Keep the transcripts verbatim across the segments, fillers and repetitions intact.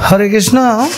হরে কৃষ্ণ।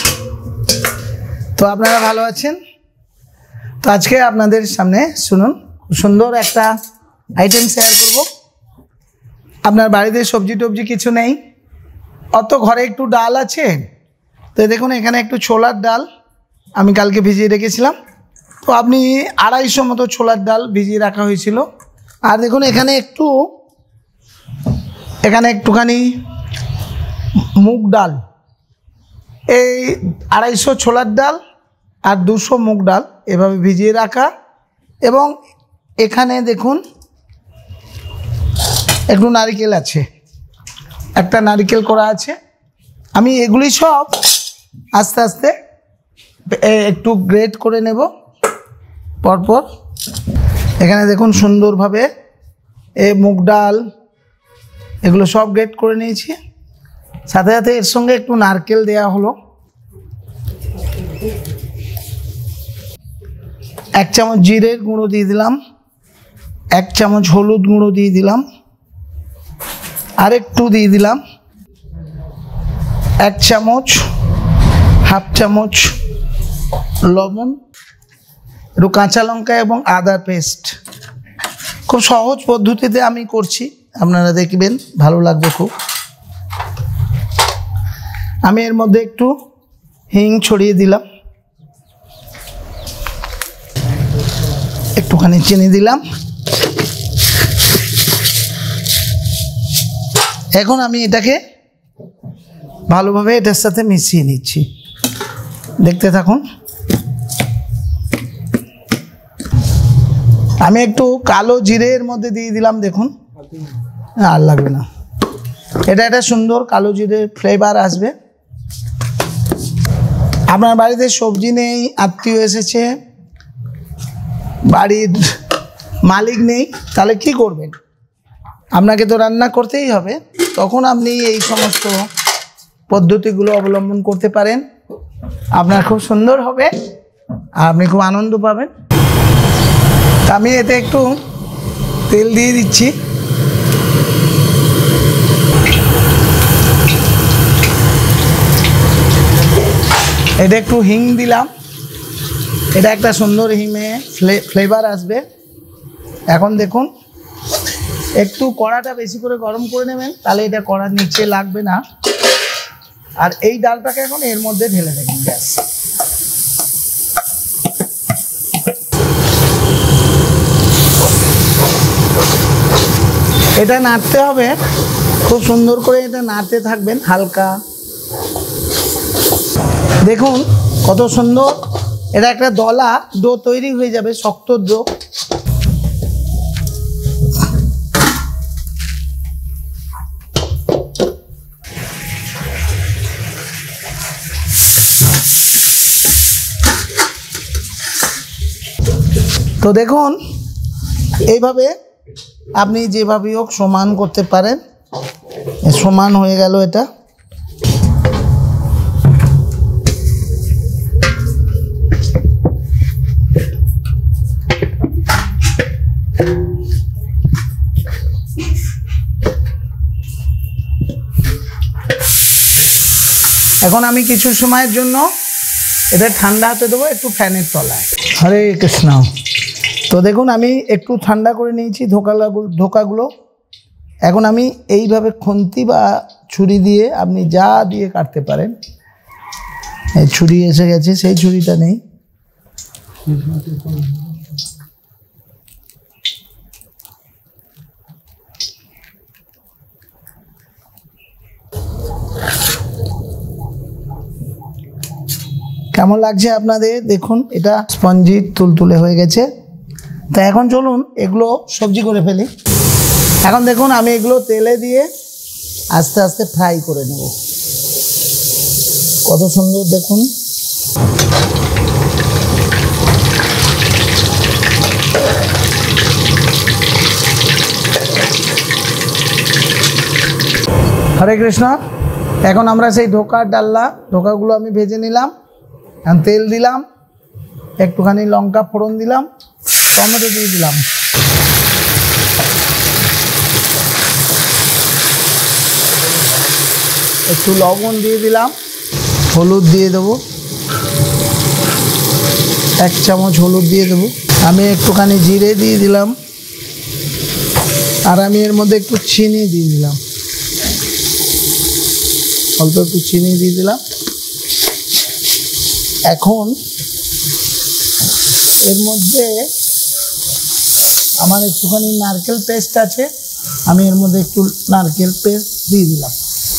তো আপনারা ভালো আছেন? তো আজকে আপনাদের সামনে শুনুন, সুন্দর একটা আইটেম শেয়ার করব। আপনার বাড়িতে সবজি টবজি কিছু নেই, অত ঘরে একটু ডাল আছে, তো দেখুন এখানে একটু ছোলার ডাল আমি কালকে ভিজিয়ে রেখেছিলাম। তো আপনি আড়াইশো মতো ছোলার ডাল ভিজিয়ে রাখা হয়েছিল। আর দেখুন এখানে একটু এখানে একটুখানি মুগ ডাল, এই আড়াইশো ছোলার ডাল আর দুশো মুগ ডাল এভাবে ভিজিয়ে রাখা। এবং এখানে দেখুন একটু নারকেল আছে, একটা নারকেল করা আছে। আমি এগুলি সব আস্তে আস্তে একটু গ্রেট করে নেব পরপর। এখানে দেখুন সুন্দরভাবে এই মুগ ডাল এগুলো সব গ্রেট করে নিয়েছি, সাথে সাথে এর সঙ্গে একটু নারকেল দেয়া হলো। এক চামচ জিরের গুঁড়ো দিয়ে দিলাম, এক চামচ হলুদ গুঁড়ো দিয়ে দিলাম, আর একটু দিয়ে দিলাম এক চামচ হাফ চামচ লবণ, একটু কাঁচা লঙ্কা এবং আদা পেস্ট। খুব সহজ পদ্ধতিতে আমি করছি, আপনারা দেখবেন ভালো লাগবে খুব। আমি এর মধ্যে একটু হিং ছড়িয়ে দিলাম, একটুখানি চিনি দিলাম। এখন আমি এটাকে ভালোভাবে এটার সাথে মিশিয়ে নিচ্ছি, দেখতে থাকুন। আমি একটু কালো জিরের মধ্যে দিয়ে দিলাম, দেখুন আর লাগবে না, এটা একটা সুন্দর কালো জিরের ফ্লেভার আসবে। আপনার বাড়িতে সবজি নেই, আত্মীয় এসেছে, বাড়ির মালিক নেই, তাহলে কি করবেন? আপনাকে তো রান্না করতেই হবে, তখন আপনি এই সমস্ত পদ্ধতিগুলো অবলম্বন করতে পারেন। আপনার খুব সুন্দর হবে আর আপনি খুব আনন্দ পাবেন। আমি এতে একটু তেল দিয়ে দিচ্ছি। এটা একটু হিং দিলাম, এটা একটা সুন্দর হিমে ফ্লেভার আসবে। এখন দেখুন একটু কড়াটা বেশি করে গরম করে নেবেন, তাহলে এটা কড়ার নিচে লাগবে না। আর এই ডালটাকে এখন এর মধ্যে ঢেলে দেবেন, গ্যাস। এটা নাড়তে হবে খুব সুন্দর করে, এটা নাড়তে থাকবেন হালকা। দেখুন কত সুন্দর এটা একটা দলা ডো তৈরি হয়ে যাবে, শক্ত ডো। তো দেখুন এইভাবে আপনি যেভাবে হোক সমান করতে পারেন, সমান হয়ে গেল এটা। এখন আমি কিছু সময়ের জন্য এটা ঠান্ডা হতে দেবো, একটু ফ্যানের তলায়। হরে কৃষ্ণ। তো দেখুন আমি একটু ঠান্ডা করে নিয়েছি ধোকাগুলো ধোকাগুলো এখন আমি এইভাবে খুন্তি বা ছুরি দিয়ে, আপনি যা দিয়ে কাটতে পারেন। এই ছুরি এসে গেছে, সেই ছুরিটা নেই। কেমন লাগছে আপনাদের? দেখুন এটা স্পঞ্জি তুলতুলে হয়ে গেছে। তা এখন চলুন এগুলো সবজি করে ফেলি। এখন দেখুন আমি এগুলো তেলে দিয়ে আস্তে আস্তে ফ্রাই করে নেব। কত সুন্দর দেখুন। হরে কৃষ্ণ। এখন আমরা সেই ধোকার ডাল্লা ধোকাগুলো আমি ভেজে নিলাম। এখন তেল দিলাম, একটুখানি লঙ্কা ফোড়ন দিলাম, টমেটো দিয়ে দিলাম, একটু লবণ দিয়ে দিলাম, হলুদ দিয়ে দেবো, এক চামচ হলুদ দিয়ে দেবো। আমি একটুখানি জিরে দিয়ে দিলাম, আর আমি এর মধ্যে একটু চিনি দিয়ে দিলাম, অল্প একটু চিনি দিয়ে দিলাম। এখন এর মধ্যে আমার একটুখানি নারকেল পেস্ট আছে, আমি এর মধ্যে একটু নারকেল পেস্ট দিয়ে দিলাম।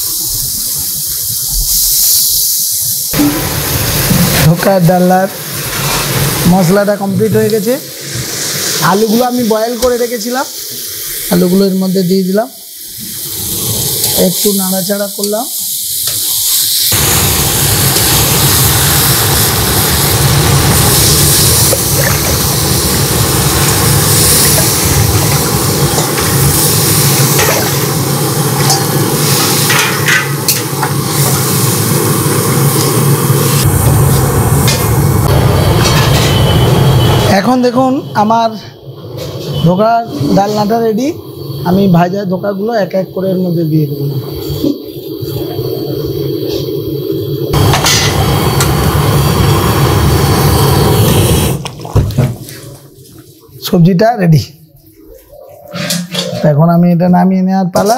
ধোকার ডালনার মশলাটা কমপ্লিট হয়ে গেছে। আলুগুলো আমি বয়েল করে রেখেছিলাম, আলুগুলো এর মধ্যে দিয়ে দিলাম, একটু নাড়াচাড়া করলাম। এখন দেখুন আমার ধোকার ডালনাটা রেডি। আমি ভাজা ধোকাগুলো এক এক করে এর মধ্যে দিয়ে দেবো। সবজিটা রেডি। এখন আমি এটা নামিয়ে নেওয়ার পালা।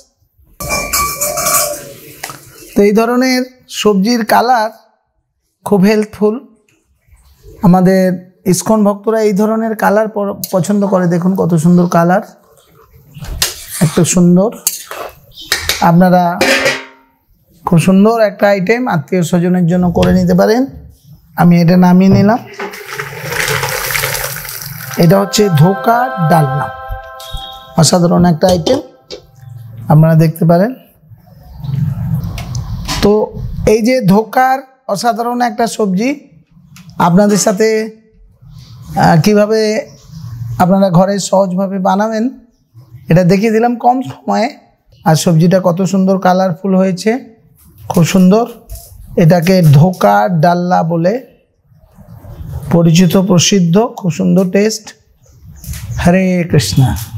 তো এই ধরনের সবজির কালার খুব হেল্পফুল। আমাদের ইসকন ভক্তরা এই ধরনের কালার পছন্দ করে। দেখুন কত সুন্দর কালার, একটু সুন্দর। আপনারা খুব সুন্দর একটা আইটেম আত্মীয় স্বজনের জন্য করে নিতে পারেন। আমি এটা নামিয়ে নিলাম। এটা হচ্ছে ধোকার ডালনা, অসাধারণ একটা আইটেম, আপনারা দেখতে পারেন। তো এই যে ধোকার অসাধারণ একটা সবজি, আপনাদের সাথে কিভাবে আপনারা ঘরে সহজভাবে বানাবেন এটা দেখিয়ে দিলাম কম সময়ে। আর সবজিটা কত সুন্দর কালারফুল হয়েছে, খুব সুন্দর। এটাকে ধোকার ডালনা বলে পরিচিত, প্রসিদ্ধ, খুব সুন্দর টেস্ট। হরে কৃষ্ণ।